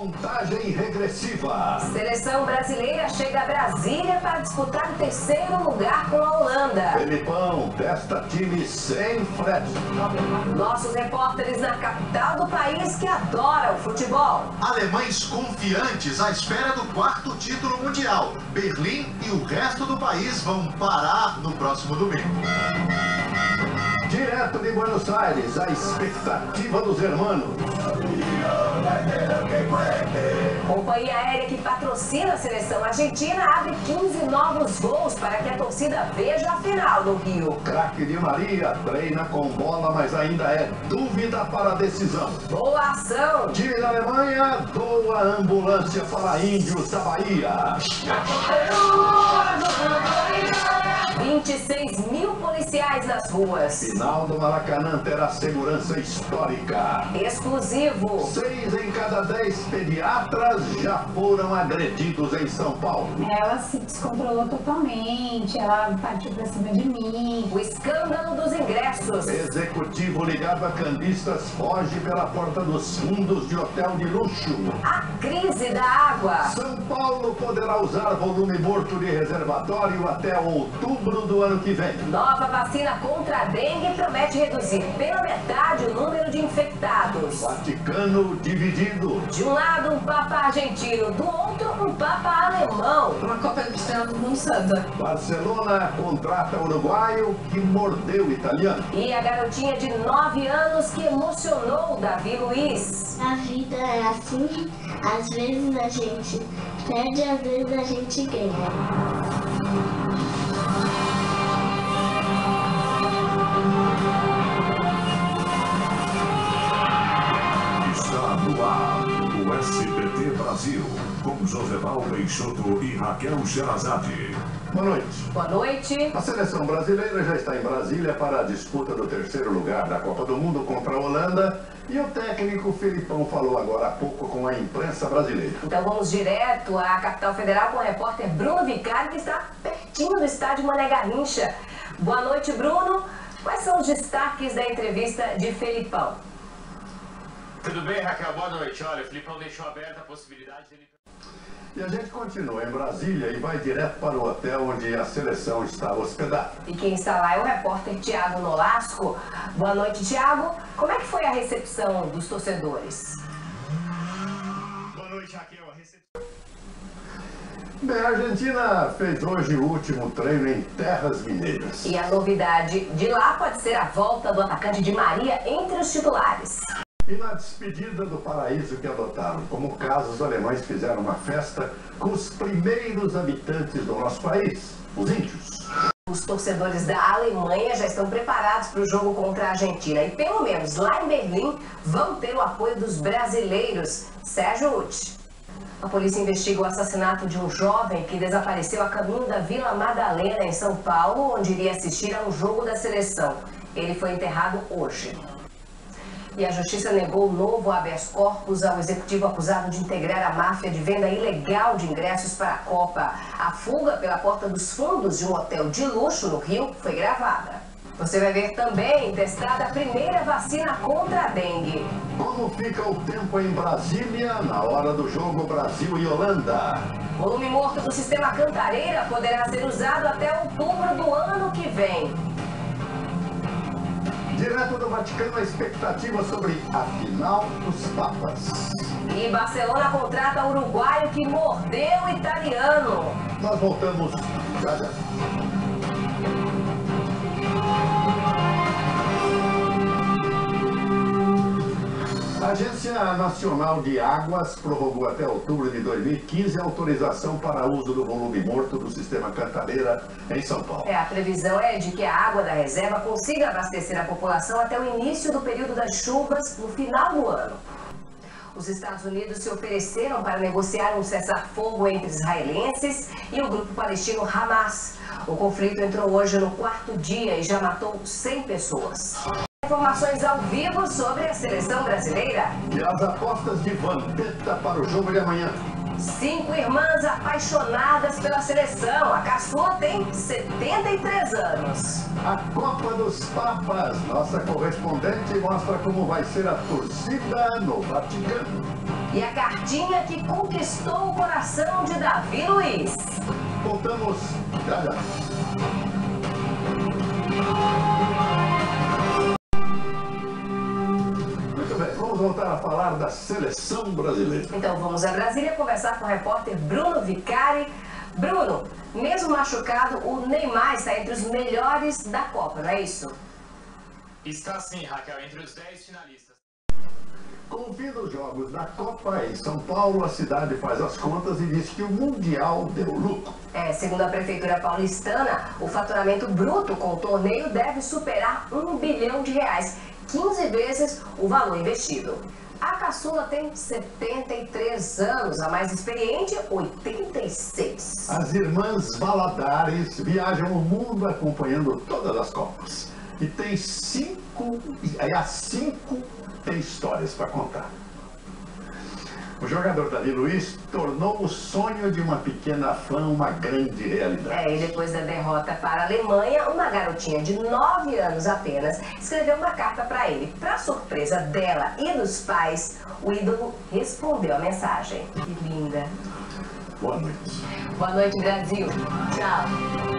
Contagem regressiva. Seleção brasileira chega a Brasília para disputar o terceiro lugar com a Holanda. Felipão testa time sem frete. Nossos repórteres na capital do país que adora o futebol. Alemães confiantes à espera do quarto título mundial. Berlim e o resto do país vão parar no próximo domingo. Direto de Buenos Aires, a expectativa dos hermanos. Companhia aérea que patrocina a seleção argentina abre 15 novos voos para que a torcida veja a final no Rio. Craque de Maria treina com bola, mas ainda é dúvida para a decisão. Boa ação! Time da Alemanha doa ambulância para índios da Bahia. 26 mil policiais nas ruas. Final do Maracanã terá segurança histórica. Exclusivo. 6 em cada 10 pediatras já foram agredidos em São Paulo. Ela se descontrolou totalmente, ela partiu pra cima de mim. O escândalo dos ingressos. Executivo ligado a cambistas foge pela porta dos fundos de hotel de luxo. A crise da água. São Paulo poderá usar volume morto de reservatório até outubro do ano que vem. Nova vacina contra a dengue promete reduzir pela metade o número de infectados. Vaticano dividido. De um lado, um Papa argentino, do outro, um Papa alemão. Uma Copa do Mundo Santa. Barcelona contrata uruguaio que mordeu o italiano. E a garotinha de 9 anos que emocionou Davi Luiz. A vida é assim, às vezes a gente perde, às vezes a gente ganha. Está no ar o SBT Brasil, com Joseval Peixoto e Raquel Sherazade. Boa noite. Boa noite. A seleção brasileira já está em Brasília para a disputa do terceiro lugar da Copa do Mundo contra a Holanda. E o técnico Felipão falou agora há pouco com a imprensa brasileira. Então vamos direto à capital federal com o repórter Bruno Vicari, que está pertinho do estádio Mané Garrincha. Boa noite, Bruno. Quais são os destaques da entrevista de Felipão? Tudo bem, Raquel? Boa noite. Olha, o Felipão deixou aberta a possibilidade dele... E a gente continua em Brasília e vai direto para o hotel onde a seleção está hospedada. E quem está lá é o repórter Tiago Nolasco. Boa noite, Tiago. Como é que foi a recepção dos torcedores? Boa noite, Raquel. A recepção... Bem, a Argentina fez hoje o último treino em Terras Mineiras. E a novidade de lá pode ser a volta do atacante Di Maria entre os titulares. E na despedida do paraíso que adotaram, como caso os alemães fizeram uma festa com os primeiros habitantes do nosso país, os índios. Os torcedores da Alemanha já estão preparados para o jogo contra a Argentina. E pelo menos lá em Berlim vão ter o apoio dos brasileiros. Sérgio Uti. A polícia investiga o assassinato de um jovem que desapareceu a caminho da Vila Madalena, em São Paulo, onde iria assistir a um jogo da seleção. Ele foi enterrado hoje. E a justiça negou o novo habeas corpus ao executivo acusado de integrar a máfia de venda ilegal de ingressos para a Copa. A fuga pela porta dos fundos de um hotel de luxo no Rio foi gravada. Você vai ver também testada a primeira vacina contra a dengue. Como fica o tempo em Brasília na hora do jogo Brasil e Holanda? Volume morto do sistema Cantareira poderá ser usado até outubro do ano que vem. Direto do Vaticano, a expectativa sobre a final dos Papas. E Barcelona contrata uruguaio que mordeu o italiano. Nós voltamos já já. A Agência Nacional de Águas prorrogou até outubro de 2015 a autorização para uso do volume morto do sistema Cantareira em São Paulo. A previsão é de que a água da reserva consiga abastecer a população até o início do período das chuvas no final do ano. Os Estados Unidos se ofereceram para negociar um cessar-fogo entre israelenses e o grupo palestino Hamas. O conflito entrou hoje no 4º dia e já matou 100 pessoas. Informações ao vivo sobre a seleção brasileira. E as apostas de Vampeta para o jogo de amanhã. 5 irmãs apaixonadas pela seleção. A caçula tem 73 anos. A Copa dos Papas. Nossa correspondente mostra como vai ser a torcida no Vaticano. e a cartinha que conquistou o coração de Davi Luiz. Voltamos já já. Muito bem, vamos voltar a falar da seleção brasileira. Então vamos a Brasília conversar com o repórter Bruno Vicari. Bruno, mesmo machucado, o Neymar está entre os melhores da Copa, não é isso? Está sim, Raquel, entre os 10 finalistas. Com o fim dos jogos da Copa em São Paulo, a cidade faz as contas e diz que o Mundial deu lucro. Segundo a Prefeitura paulistana, o faturamento bruto com o torneio deve superar R$1 bilhão, 15 vezes o valor investido. A caçula tem 73 anos, a mais experiente, 86. As irmãs Valadares viajam o mundo acompanhando todas as Copas. E tem as cinco tem histórias para contar. O jogador Davi Luiz tornou o sonho de uma pequena fã uma grande realidade. E depois da derrota para a Alemanha, uma garotinha de 9 anos apenas escreveu uma carta para ele. Para surpresa dela e dos pais, o ídolo respondeu a mensagem. Que linda. Boa noite. Boa noite, Brasil. Tchau.